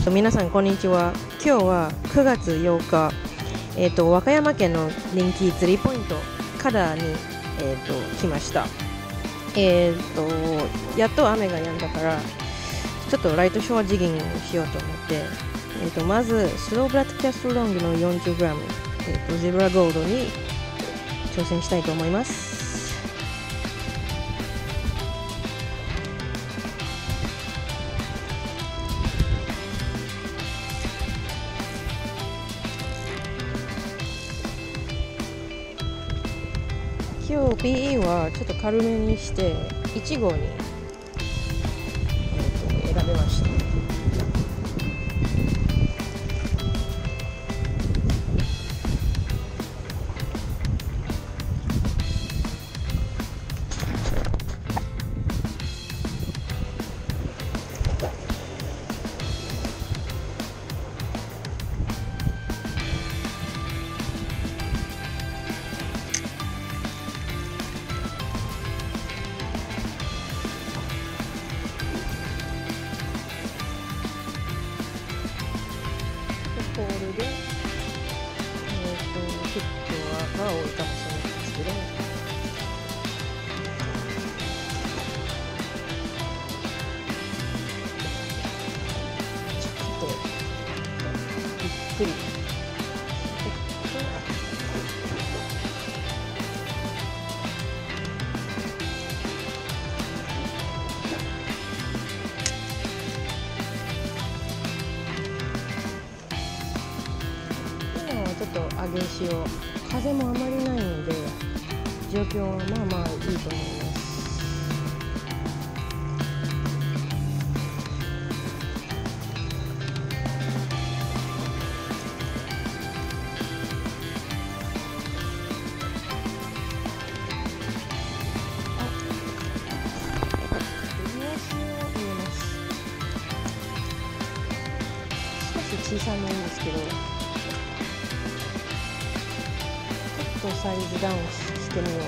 皆さんこんにちは。今日は9月8日、和歌山県の人気釣りポイント加田に、来ました。やっと雨が止んだからちょっとライトショアジギングをしようと思って、まずスローブラッドキャストロングの 40g、ゼブラゴールドに挑戦したいと思います。今日 PE はちょっと軽めにして1号に、選べました。ポールで、フットは多いかもしれないですけど、ちょっとゆっくりちょっと上げ潮、風もあまりないので状況はまあまあいいと思います。少し小さめなんですけど、サイズダウンしてみよう。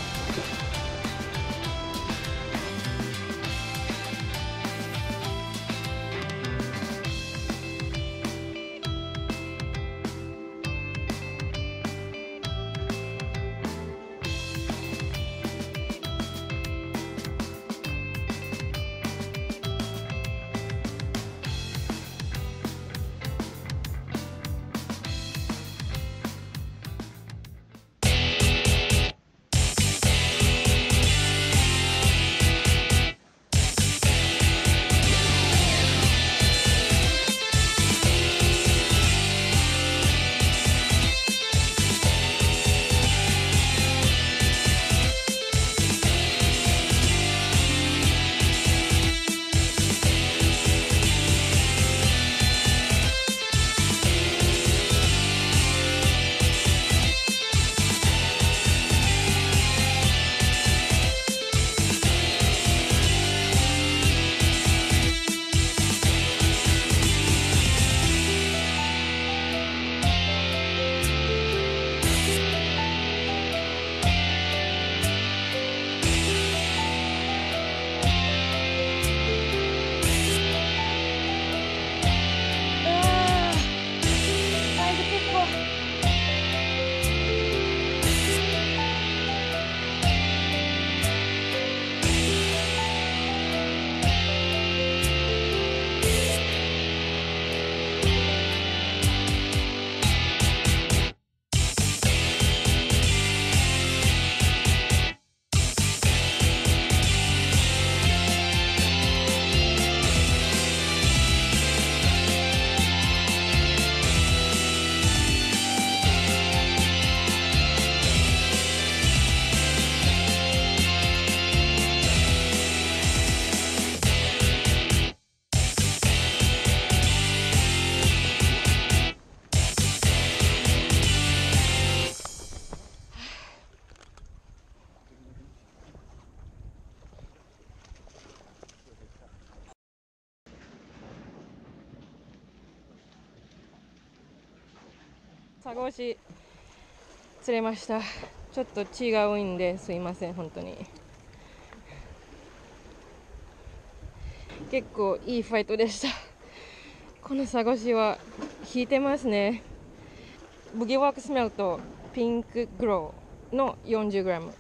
佐合市釣れました。ちょっと血が多いんですいません。本当に結構いいファイトでした。 このサゴシは効いてますね。ブギーワークスメルとピンクグローの 40g